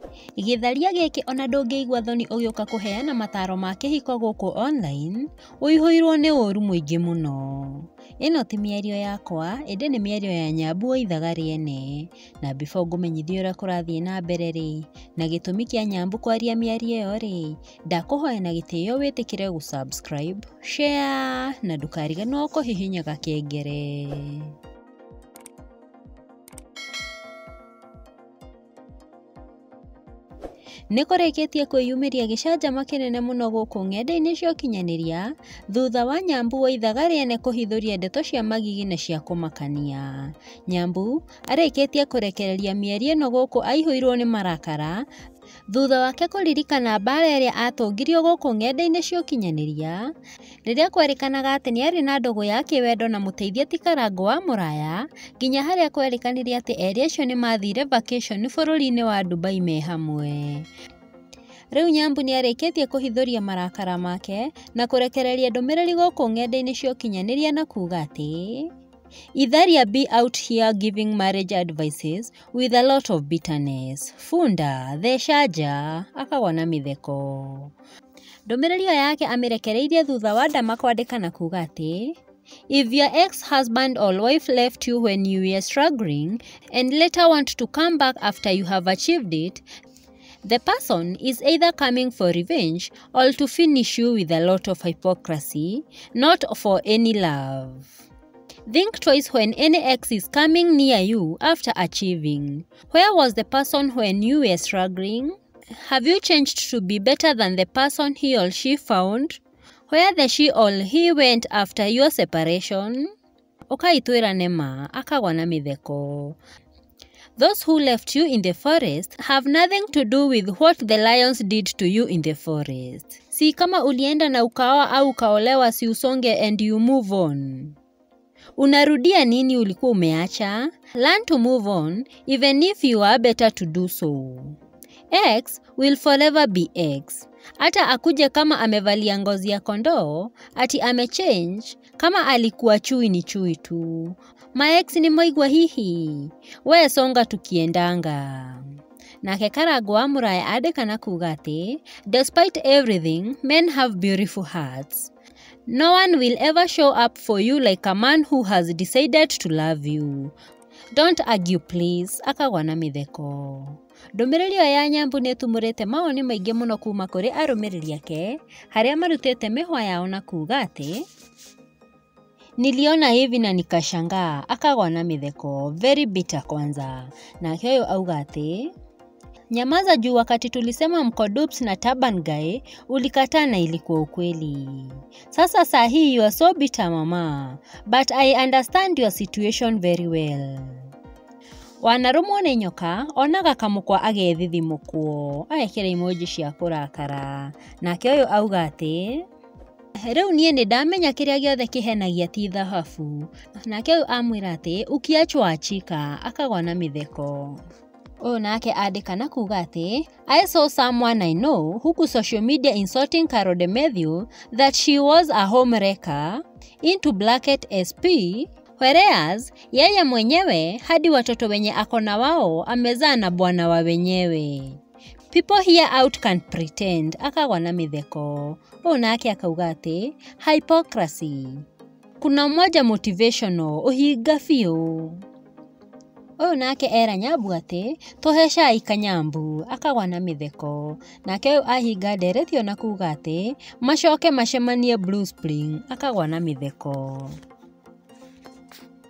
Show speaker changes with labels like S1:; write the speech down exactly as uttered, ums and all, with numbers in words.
S1: Gĩtharia gĩkĩ ona ndũngĩigua thoni ũgĩũka kũheana mataro ma kĩhiko gũkũ online, ũihũirwo nĩ ũũru mũingĩ mũno. Ĩno ti mĩario yakwa, ĩndĩ nĩ mĩario ya Nyambu wa Ithaga rĩene. Na before ngũmenyithie ũrĩa kũrathiĩ na mbere rĩ, na gĩtũmi kĩa Nyambu kwaria mĩario ĩyo rĩ, ndakũhoya na gĩtĩo wĩtĩkĩre gũ-subscribe, share na ndũkariganĩrwo kũhihinya gakengere. Nĩkũrĩkĩtie kwĩyumĩria gĩcanjama kĩnene mũno gũkũ ng'enda-inĩ cia ũkinyanĩria thutha wa Nyambu wa Ithaga rĩene kũhithũria ndeto cia magigi na cia kũmakania. Nyambu arĩkĩtie kũrekereria mĩario ĩno gũkũ aihũirwo nĩ marakara thutha wake kũririkana mbara ĩrĩa atũngirio gũkũ ng'enda-inĩ cia ũkinyanĩria rĩrĩa kwerĩkanaga atĩ nĩ arĩ na ndũgũ ya kĩwendo na mũteithia ti Karangũ wa Mũraya, nginya harĩa kwerĩkanire atĩ erĩ acio nĩ mathire vacation bũrũri-inĩ wa Dubai me hamwe. Rĩu Nyambu nĩ arĩkĩtie kũhithũria marakara make na kũrekereria ndũmĩrĩri gũkũ ng'enda-inĩ cia ũkinyanĩria na kuuga atĩ Itharia be out here giving marriage advices with a lot of bitterness. Funda, theca nja, akagwa na mĩtheko. Ndũmĩrĩri ĩyo yake amĩrekereirie thutha wa Ndama kwandĩka na kuuga atĩ if your ex-husband or wife left you when you were struggling and later want to come back after you have achieved it, the person is either coming for revenge or to finish you with a lot of hypocrisy, not for any love. Think twice when any ex is coming near you after achieving. Where was the person when you were struggling? Have you changed to be better than the person he or she found? Where the she or he went after your separation? Ũkaitwĩra nema, akagwa na mĩtheko. Those who left you in the forest have nothing to do with what the lions did to you in the forest. Si kama ulienda na ukaoa au ukaolewa, si usonge and you move on. Unarudia nini ulikuwa umeacha? Learn to move on, even if you are better to do so. X will forever be X. Hata akuje kama amevalia ngozi ya kondoo, ati amechange, kama alikuwa chui ni chui tu. Ma ex ni moigwa hihi, we songa tukiendanga. Nake Karangũ wa Mũraya andĩka na kuuga atĩ, despite everything, men have beautiful hearts. No one will ever show up for you like a man who has decided to love you. Don't argue please, akagwa na mĩtheko. Ndũmĩrĩri ĩyo ya Nyambu nĩ ĩtumũrĩte mawoni maingĩ mũno kuma kũrĩ arũmĩrĩri ake, harĩa marutĩte mĩhwa yao na kuuga atĩ niliona hivi na nikashangaa, akagwa na mĩtheko, very bitter kwanza. Nake ũyũ auga atĩ nyamaza juu wakati tulisema mko dupes na Turban Guy ulikataa na ilikuwa ukweli. Sasa saa hii you are so bitter mama, but I understand your situation very well. Wanarumwo nĩ nyoka, onaga kamũkwa agethithimũkwo, agekĩra emoji cia kũrakara. Nake ũyũ auga atĩ rĩu niĩ nĩ ndamenya kĩrĩa gĩothe kĩhenagia ti thahabu. Nake ũyũ amwĩra atĩ ukiachwa achika, akagwa na mĩtheko. Ũyũ nake andĩka na kuuga atĩ I saw someone I know huku social media insulting Carol Demethiu that she was a homewrecker into bracket S P, whereas yeye mwenyewe hadi watoto wenye akona wao amezaa na bwana wa wenyewe. People here out can pretend, akagwa na mĩtheko. Ũyũ nake akauga atĩ hypocrisy. Kuna mmoja motivational, ũhinga biũ. Ũyũ nake era Nyambu atĩ tũhe cai Kanyambu, akagwa na mĩtheko. Nake ũyũ ahinga nderetio na kuuga atĩ macoke macemanie Blue Spring, akagwa na mĩtheko.